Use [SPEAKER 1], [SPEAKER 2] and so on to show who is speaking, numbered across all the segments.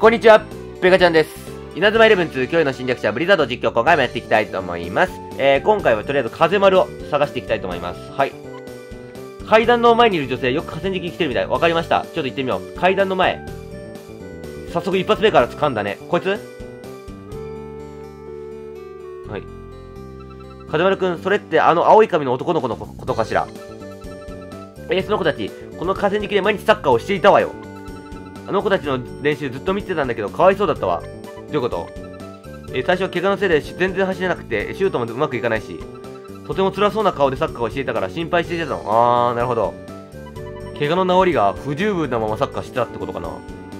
[SPEAKER 1] こんにちは、ペガちゃんです。稲妻イレブン2、今日の侵略者ブリザード実況、今回もやっていきたいと思います。今回はとりあえず風丸を探していきたいと思います。はい。階段の前にいる女性、よく河川敷に来てるみたい。わかりました。ちょっと行ってみよう。階段の前。早速一発目から掴んだね。こいつ？はい。風丸くん、それってあの青い髪の男の子のことかしら？その子たち、この河川敷で毎日サッカーをしていたわよ。あの子たちの練習ずっと見てたんだけど、かわいそうだったわ。どういうこと？最初は怪我のせいで全然走れなくて、シュートもうまくいかないし、とても辛そうな顔でサッカーをしていたから心配していたの。なるほど。怪我の治りが不十分なままサッカーしてたってことかな。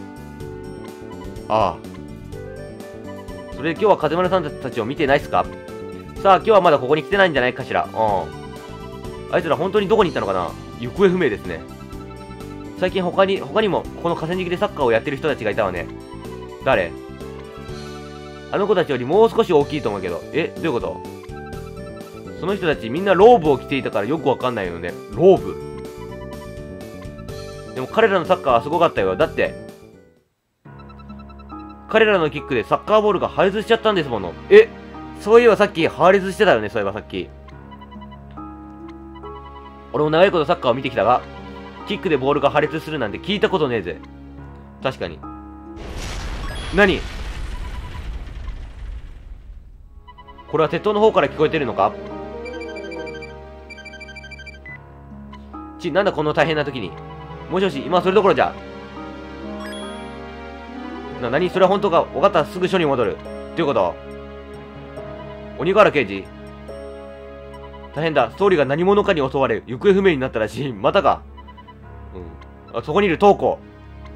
[SPEAKER 1] それで今日は風丸さんたちを見てないっすか？さあ、今日はまだここに来てないんじゃないかしら。あいつら本当にどこに行ったのかな？行方不明ですね。最近他にもこの河川敷でサッカーをやってる人たちがいたわね。誰？あの子たちよりもう少し大きいと思うけど。どういうこと？その人たちみんなローブを着ていたからよくわかんないよね。ローブ？でも彼らのサッカーはすごかったよ。だって彼らのキックでサッカーボールが破裂しちゃったんですもの。そういえばさっき破裂してたよね。そういえばさっき俺も長いことサッカーを見てきたが、キックでボールが破裂するなんて聞いたことねえぜ。確かに。何？これは鉄塔の方から聞こえてるのか？なんだこの大変な時に。もしもし、今はそれどころじゃ。何？それは本当か？分かった、すぐ署に戻る。どういうこと？鬼瓦刑事？大変だ、ストーリーが何者かに襲われ、行方不明になったらしい。またか。そこにいる東子。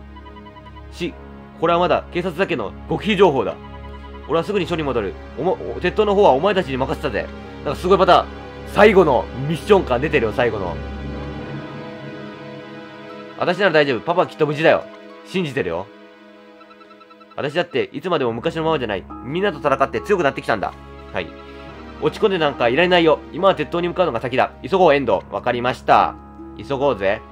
[SPEAKER 1] これはまだ警察だけの極秘情報だ。俺はすぐに署に戻る。鉄塔の方はお前たちに任せたぜ。なんかすごいまた、最後のミッション感出てるよ、最後の。私なら大丈夫。パパはきっと無事だよ。信じてるよ。私だっていつまでも昔のままじゃない。みんなと戦って強くなってきたんだ。はい。落ち込んでなんかいられないよ。今は鉄塔に向かうのが先だ。急ごう、エンド。わかりました。急ごうぜ。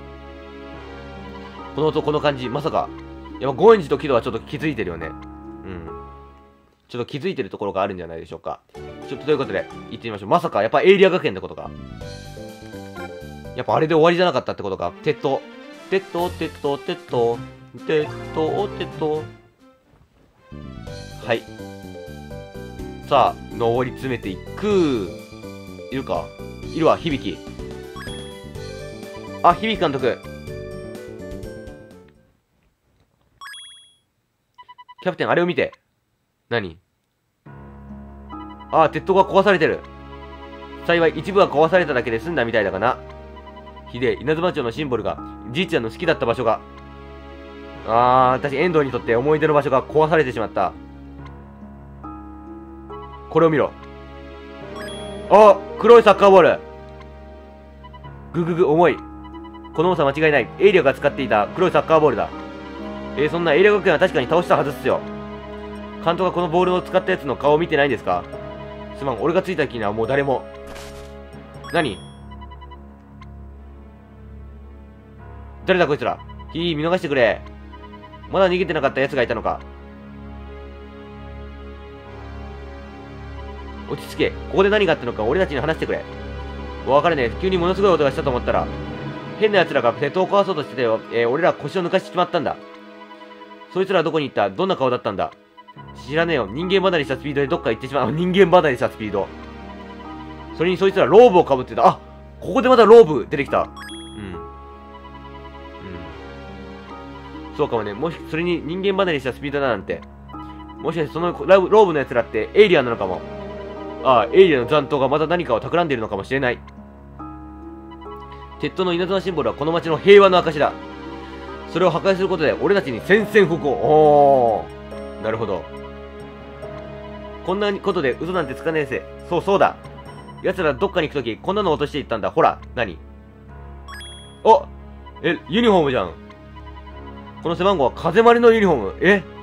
[SPEAKER 1] この音、この感じ、まさか。やっぱ、ゴエンジとキドはちょっと気づいてるよね。ちょっと気づいてるところがあるんじゃないでしょうか。ちょっとということで、行ってみましょう。まさか、やっぱエイリア学園ってことか。やっぱあれで終わりじゃなかったってことか。鉄塔。鉄塔、鉄塔、鉄塔。鉄塔、鉄塔。はい。さあ、上り詰めていく。いるか？いるわ、響。響監督。キャプテン、あれを見て。何？鉄塔が壊されてる。幸い、一部は壊されただけで済んだみたいだがな。ひでえ、稲妻町のシンボルが、じいちゃんの好きだった場所が。私、遠藤にとって思い出の場所が壊されてしまった。これを見ろ。黒いサッカーボール。重い。この重さ間違いない。エイリアが使っていた黒いサッカーボールだ。そんなエイリア学園は確かに倒したはずっすよ。監督がこのボールを使ったやつの顔を見てないんですか？すまん、俺がついた時にはもう誰も。何？誰だこいつら。見逃してくれ。まだ逃げてなかった奴がいたのか。落ち着け。ここで何があったのか俺たちに話してくれ。わかるね。急にものすごい音がしたと思ったら、変な奴らが鉄塔を壊そうとしてたよ。俺ら腰を抜かしてしまったんだ。そいつらはどこに行った？どんな顔だったんだ？知らねえよ。人間離れしたスピードでどっか行ってしまう。人間離れしたスピード。それにそいつらローブをかぶってた。ここでまたローブ出てきた。そうかもね。もし、それに人間離れしたスピードだなんて。もしかしてそのローブの奴らってエイリアンなのかも。エイリアンの残党がまた何かを企んでいるのかもしれない。鉄塔の稲妻シンボルはこの町の平和の証だ。それを破壊することで俺たちに宣戦布告。なるほど。こんなことで嘘なんてつかねえぜ。そうだ。奴らどっかに行くときこんなの落としていったんだ。ほら、何？ユニフォームじゃん。この背番号は風丸のユニフォーム。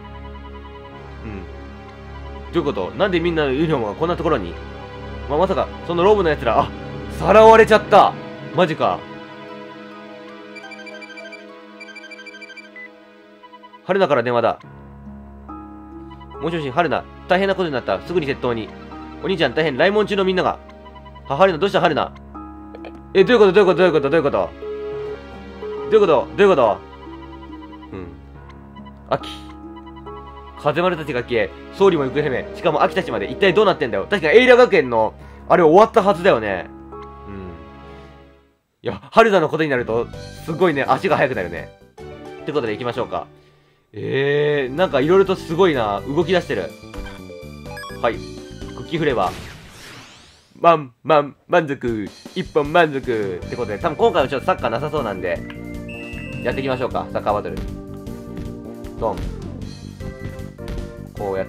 [SPEAKER 1] どういうこと？なんでみんなのユニフォームがこんなところに？まさか、そのローブの奴ら、さらわれちゃった。マジか。 春菜から電話だ。もしもし、春菜。大変なことになった。すぐに窃盗に。お兄ちゃん大変。来門中のみんなが。春菜、どうした春菜。どういうことどういうことどういうことどういうことどういうことどういうことうん。秋。風丸たちが消え、総理も行方不明。しかも秋たちまで。一体どうなってんだよ。確かにエイリア学園の、あれ終わったはずだよね。うん。いや、春菜のことになると、すごいね、足が速くなるね。ってことで行きましょうか。なんかいろいろとすごいな。動き出してる。はい。クッキーフレーバー。満足。一本満足。ってことで、多分今回はちょっとサッカーなさそうなんで、やっていきましょうか。サッカーバトル。ドン。こうやって、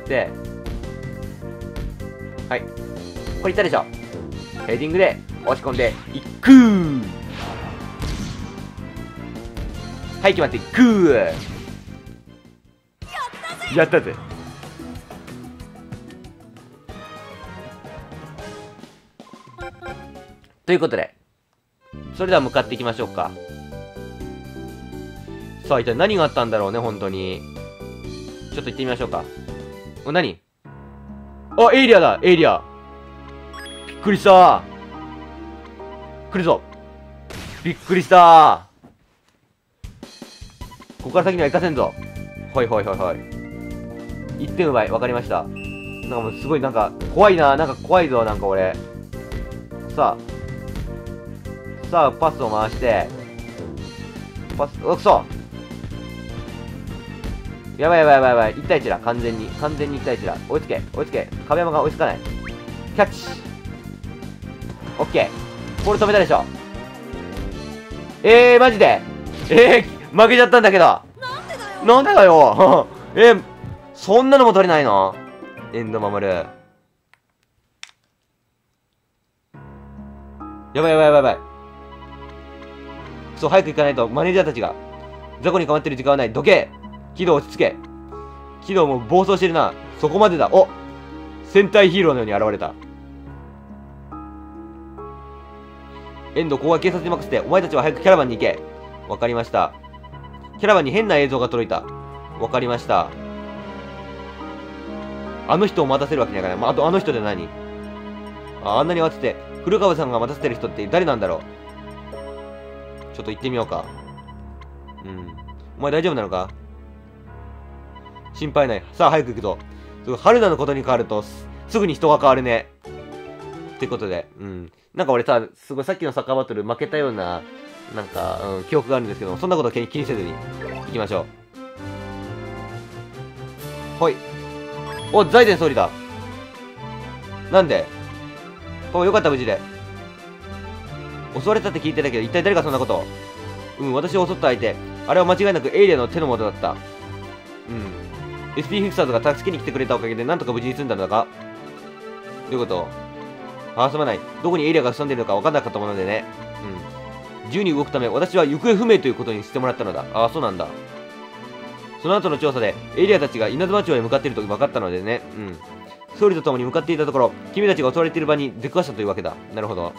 [SPEAKER 1] はい。これいったでしょ。ヘディングで押し込んでいくー。はい、決まっていくー。やったぜ。ということで、それでは向かっていきましょうか。さあ、一体何があったんだろうね、本当に。ちょっと行ってみましょうか。何？あ、エイリアだ、エイリア。びっくりした。来るぞ。びっくりした。ここから先には行かせんぞ。ほいほいほいほい。1点奪い、わかりました。なんかもうすごいなんか、怖いな。なんか怖いぞ、なんか俺。さあ、パスを回して。パス、くそ。やばいやばいやばいやばい。1対1だ、完全に。完全に1対1だ。追いつけ、追いつけ。壁山が追いつかない。キャッチ。オッケー。これ止めたでしょ。マジで負けちゃったんだけど。なんでだよそんなのも取れないの？エンド守る。やばいやばいやばいやばい。そう、早く行かないとマネージャーたちが。雑魚に構ってる時間はない。どけ。軌道落ち着け。軌道も暴走してるな。そこまでだ。お、戦隊ヒーローのように現れた。エンド、ここは警察に任せて、お前たちは早くキャラバンに行け。わかりました。キャラバンに変な映像が届いた。わかりました。あの人を待たせるわけにはいかない。あの人で何？あんなに慌てて、古川さんが待たせてる人って誰なんだろう。ちょっと行ってみようか。お前大丈夫なのか？心配ない。さあ、早く行くぞ。春菜のことに変わると、すぐに人が変わるね。ってことで、なんか俺さ、すごいさっきのサッカーバトル負けたような、なんか、記憶があるんですけど、そんなこと気にせずに、行きましょう。ほい。お、財前総理だ。なんで？よかった、無事で。襲われたって聞いてたけど、一体誰がそんなこと？私を襲った相手。あれは間違いなくエイリアの手の元だった。SP フィクサーズが助けに来てくれたおかげで、なんとか無事に済んだんだが。どういうこと？すまない。どこにエイリアが潜んでいるのか分かんなかったものでね。自由に動くため、私は行方不明ということにしてもらったのだ。そうなんだ。その後の調査で、エイリアたちが稲妻町へ向かっていると分かったのでね。総理と共に向かっていたところ、君たちが襲われている場に出くわしたというわけだ。なるほど。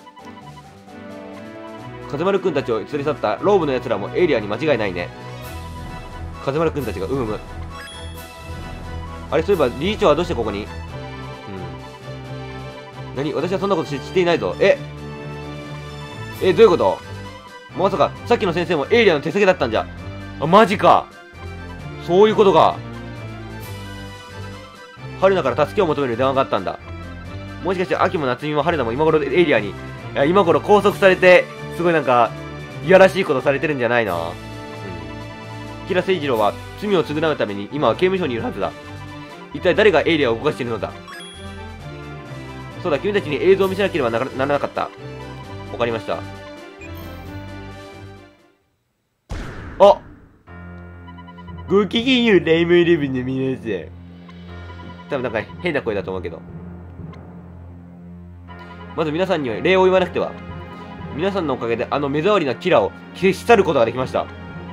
[SPEAKER 1] 風丸くんたちを連れ去ったローブの奴らもエイリアに間違いないね。風丸くんたちがあれ、そういえば理事長はどうしてここに？何？私はそんなことしていないぞ。どういうこと？まさかさっきの先生もエイリアの手先だったんじゃ。マジか。そういうことか。春菜から助けを求める電話があったんだ。もしかして秋も夏美も春菜も今頃エイリアに、今頃拘束されて、すごいなんかいやらしいことされてるんじゃないの？キラ誠一郎は罪を償うために今は刑務所にいるはずだ。一体誰がエイリアを動かしているのだ？そうだ、君たちに映像を見せなければならなかった。わかりました。ごきげんよう、ライムイレブンの皆さん。多分なんか変な声だと思うけど。まず皆さんには礼を言わなくては。皆さんのおかげであの目障りなキラーを消し去ることができました。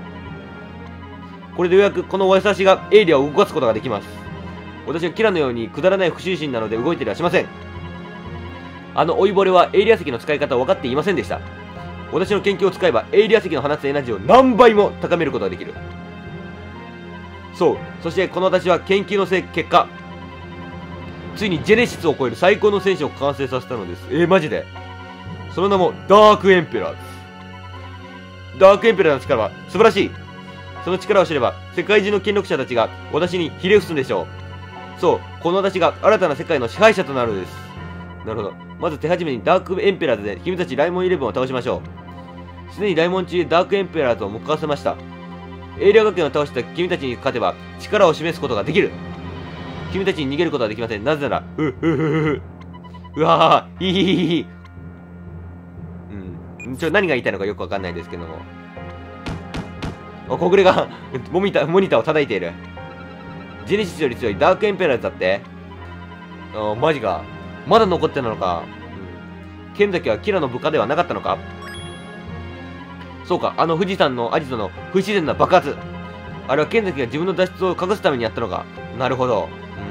[SPEAKER 1] これでようやくこのお優しがエイリアを動かすことができます。私はキラのようにくだらない不審心なので動いていはしません。あの老いぼれはエイリア石の使い方を分かっていませんでした。私の研究を使えばエイリア石の放つエナジーを何倍も高めることができる。 そう。そしてこの私は研究の結果、ついにジェネシスを超える最高の戦士を完成させたのです。マジで。その名もダークエンペラーです。ダークエンペラーの力は素晴らしい。その力を知れば世界中の権力者たちが私にひれ伏すんでしょう。そう、この私が新たな世界の支配者となるのです。なるほど。まず手始めにダークエンペラーズで君たちライモン11を倒しましょう。すでにライモン中でダークエンペラーズを向かわせました。エイリア学園を倒した君たちに勝てば力を示すことができる。君たちに逃げることはできません。なぜなら、うわー、ひひひひ。何が言いたいのかよくわかんないんですけども。小暮がモニターを叩いている。ジェネシスより強いダークエンペラーズだって。マジか。まだ残ってたのか。剣崎はキラの部下ではなかったのか。そうか、あの富士山のアジトの不自然な爆発。あれは剣崎が自分の脱出を隠すためにやったのか。なるほど。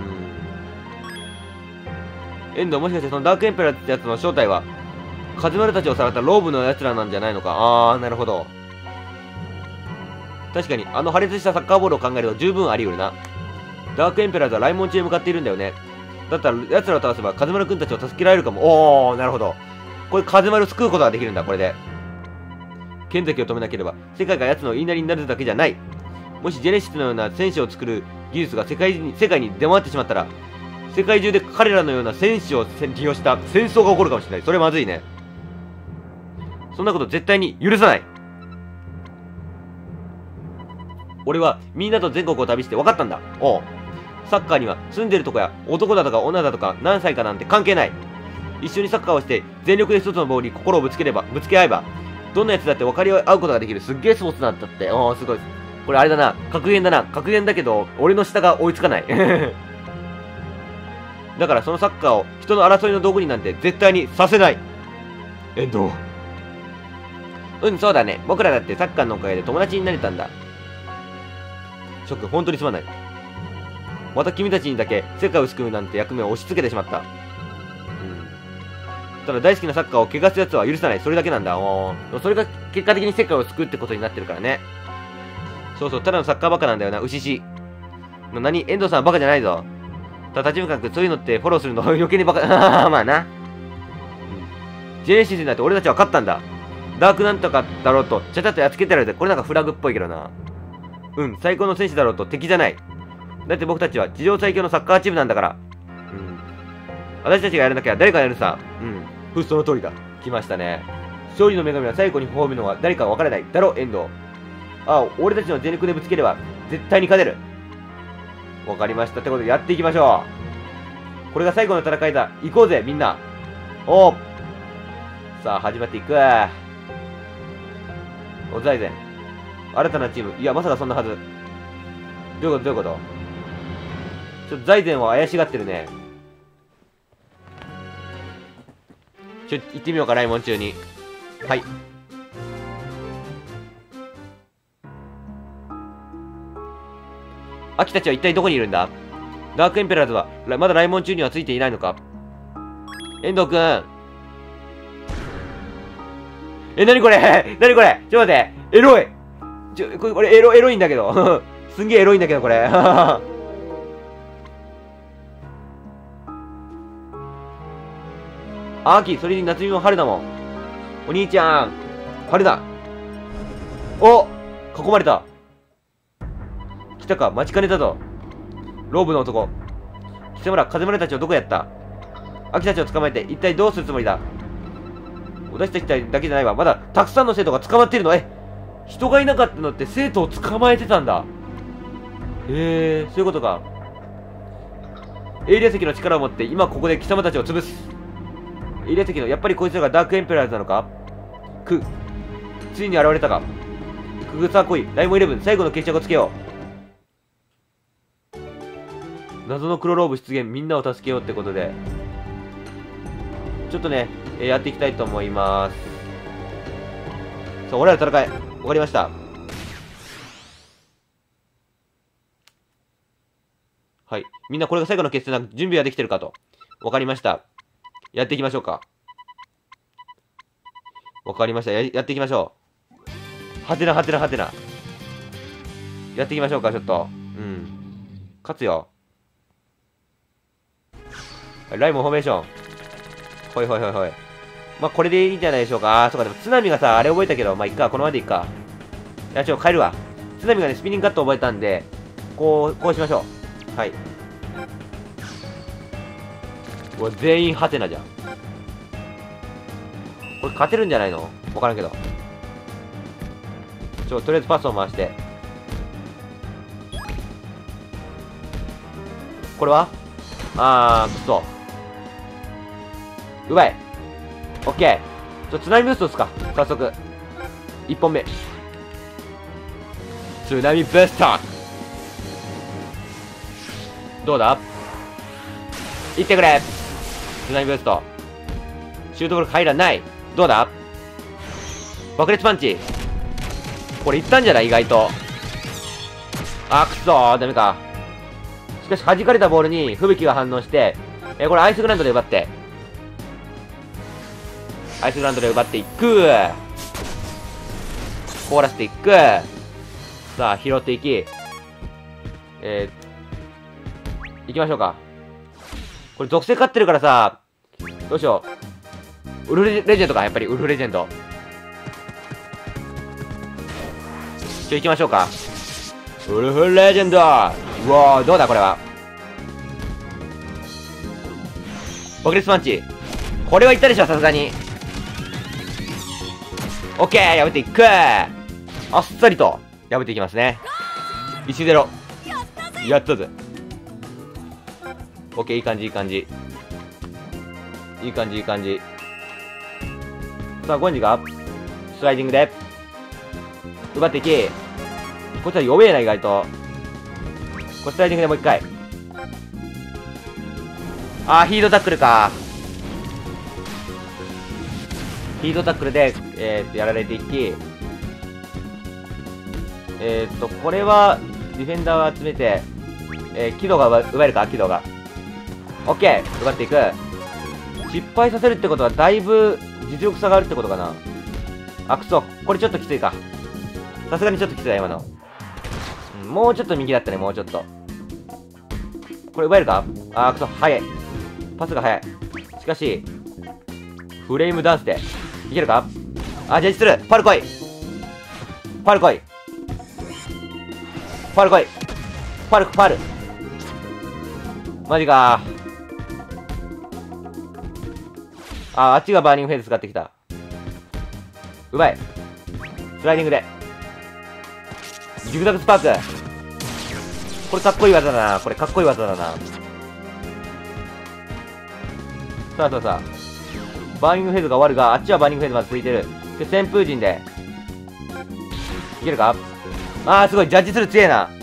[SPEAKER 1] 遠藤、もしかしてそのダークエンペラーってやつの正体は、風丸たちをさらったローブの奴らなんじゃないのか。なるほど。確かに、あの破裂したサッカーボールを考えると十分あり得るな。ダークエンペラーズはライモン中へ向かっているんだよね。だったら奴らを倒せば風丸くんたちを助けられるかも。なるほど。これ風丸を救うことができるんだ、これで。剣崎を止めなければ、世界が奴の言いなりになるだけじゃない。もしジェネシスのような戦士を作る技術が世界に出回ってしまったら、世界中で彼らのような戦士を利用した戦争が起こるかもしれない。それまずいね。そんなこと絶対に許さない。俺はみんなと全国を旅して分かったんだ。サッカーには住んでるとこや男だとか女だとか何歳かなんて関係ない。一緒にサッカーをして全力で一つのボールに心をぶつけ合えば、どんなやつだって分かり合うことができるすっげえスポーツなんだって。すごい。これあれだな。格言だな。格言だけど、俺の下が追いつかない。だからそのサッカーを人の争いの道具になんて絶対にさせない。遠藤。そうだね。僕らだってサッカーのおかげで友達になれたんだ。ショック、本当にすまない。また君たちにだけ世界を救うなんて役目を押し付けてしまった。ただ大好きなサッカーを汚す奴は許さない。それだけなんだ。それが結果的に世界を救うってことになってるからね。そうそう、ただのサッカーバカなんだよな、牛し。遠藤さんはバカじゃないぞ。ただ立花君、そういうのってフォローするの余計にバカ。まあな。ジェネシスになって俺たちは勝ったんだ。ダークなんとかだろうと、ちゃちゃっとやっつけてやるで。これなんかフラグっぽいけどな。最高の戦士だろうと敵じゃない。だって僕たちは地上最強のサッカーチームなんだから。私たちがやらなきゃ誰かやるさ。その通りだ。来ましたね。勝利の女神は最後に褒めるのは誰か分からない。だろ、遠藤。俺たちの全力でぶつければ絶対に勝てる。わかりました。ってことでやっていきましょう。これが最後の戦いだ。行こうぜ、みんな。さあ、始まっていく。財前。新たなチーム。いや、まさかそんなはず。どういうことちょっと財前は怪しがってるね。行ってみようか、ライモン中に。はい。アキたちは一体どこにいるんだ？ダークエンペラーズはまだライモン中にはついていないのか？遠藤くん。なにこれなにこれ、ちょっと待って。エロい。これエロいんだけど。すんげえエロいんだけど、これ。秋、それに夏美も春だもん。お兄ちゃん。春だ。囲まれた。来たか、待ちかねたぞ。ローブの男。貴様ら、風丸たちをどこやった？秋たちを捕まえて、一体どうするつもりだ？私たちだけじゃないわ。まだ、たくさんの生徒が捕まっているの。人がいなかったのって生徒を捕まえてたんだ。そういうことか。エイリア石の力を持って、今ここで貴様たちを潰す。エイリア石の、やっぱりこいつらがダークエンペラーズなのか？ついに現れたか。さあ来い。ライモン11、最後の決着をつけよう。謎の黒ローブ出現、みんなを助けようってことで。ちょっとね、やっていきたいと思います。さあ、俺ら戦い。わかりました。はい。みんなこれが最後の決戦だ。準備はできてるかと。わかりました。やっていきましょうか。わかりました。やっていきましょう。はてなはてなはてな。やっていきましょうか、ちょっと。 うん。勝つよ。ライムフォーメーション。ほいほいほいほい。まあ、これでいいんじゃないでしょうか。あー、そうか、でも津波がさ、あれ覚えたけど、まあ、いっか、このままでいっか。いや、変えるわ。津波がね、スピニングカット覚えたんで、こうしましょう。はい。全員ハテナじゃん。これ勝てるんじゃないの？わからんけど。とりあえずパスを回して。これはくそ。うまい。オッケー。津波ブーストっすか。早速。1本目。津波ブースト。どうだ？いってくれ。津波ブースト。シュートブロック入らない。どうだ？爆裂パンチ。これいったんじゃない？意外と。あ、くそー。ダメか。しかし弾かれたボールに吹雪が反応して、これアイスグランドで奪って。アイスグランドで奪っていく。凍らせていく。さあ、拾っていき。行きましょうか。これ属性勝ってるからさ、どうしよう。ウルフレジェンドか、やっぱりウルフレジェンド。行きましょうか。ウルフレジェンド。うわー、どうだこれは。爆裂パンチ。これはいったでしょ、さすがに。オッケー、やめていく。あっさりとやめていきますね。1-0。やったぜ。オッケー、いい感じ、いい感じ。いい感じ、いい感じ。さあ、ゴンジがスライディングで奪っていき。こいつは弱えな、意外と。これスライディングでもう一回。ヒートタックルか。ヒートタックルで、やられていき。これは、ディフェンダーを集めて、軌道が奪えるか、軌道が。オッケー、奪っていく。失敗させるってことは、だいぶ実力差があるってことかな。あ、くそ。これちょっときついか。さすがにちょっときついわ、今の。もうちょっと右だったね、もうちょっと。これ奪えるか？くそ、早い。パスが早い。しかし、フレームダンスで、いけるか？ジャッジする！ファル来い！ファル来い！ファル来い！ファル！マジかあっちがバーニングフェイズ使ってきた。うまい。スライディングで。ジグザグスパーク。これかっこいい技だな。これかっこいい技だな。さあさあさあ。バーニングフェイズが終わるが、あっちはバーニングフェイズまで続いてる。で、旋風陣で。いけるか？すごい。ジャッジする強えな。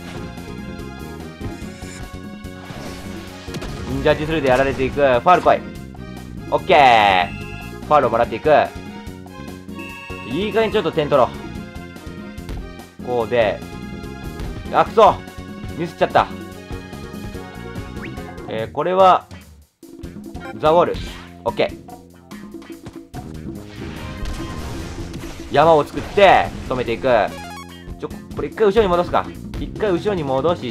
[SPEAKER 1] ジャッジするでやられていく。ファール来い。オッケー。ファールをもらっていく。いい加減ちょっと点取ろう。こうで。くそミスっちゃった。これは、ザ・ウォール。オッケー。山を作って、止めていく。これ一回後ろに戻すか。一回後ろに戻して、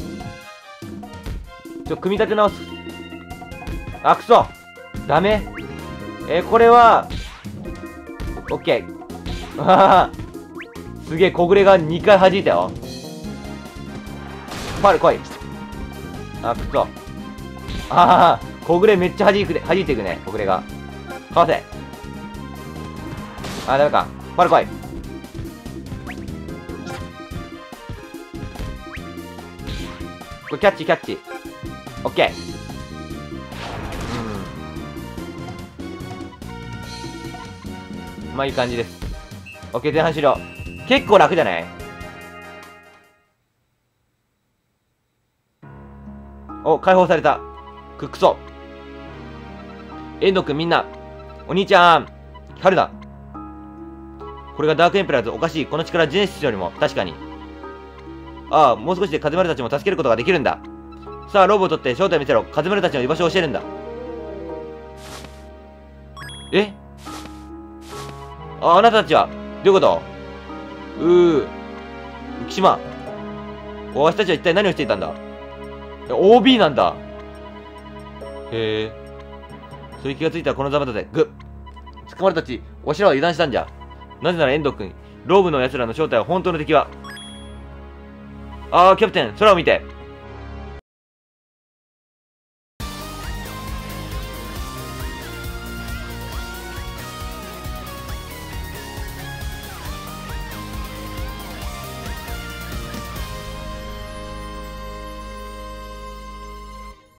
[SPEAKER 1] 組み立て直す。くそダメこれは、オッケー。すげえ、小暮が2回弾いたよ。ファウル来い。くそ。小暮めっちゃ弾いていくね、小暮が。かわせ。ダメか。ファウル来い。これキャッチ。オッケー。まあいい感じです。オッケー、前半終了。結構楽じゃない？解放された。くそ。遠藤くんみんな。お兄ちゃん。春だ。これがダークエンペラーズ。おかしい。この力ジェネシスよりも。確かに。もう少しで風丸たちも助けることができるんだ。さあ、ローブを取って正体を見せろ。風丸たちの居場所を教えるんだ。あなたたちは、どういうこと？浮島。 わしたちは一体何をしていたんだ。OB なんだ。へえ。そういう気がついたらこのざまだぜ。ぐっ。捕まるたち、わしらは油断したんじゃ。なぜなら遠藤君、ローブの奴らの正体は本当の敵は。キャプテン、空を見て。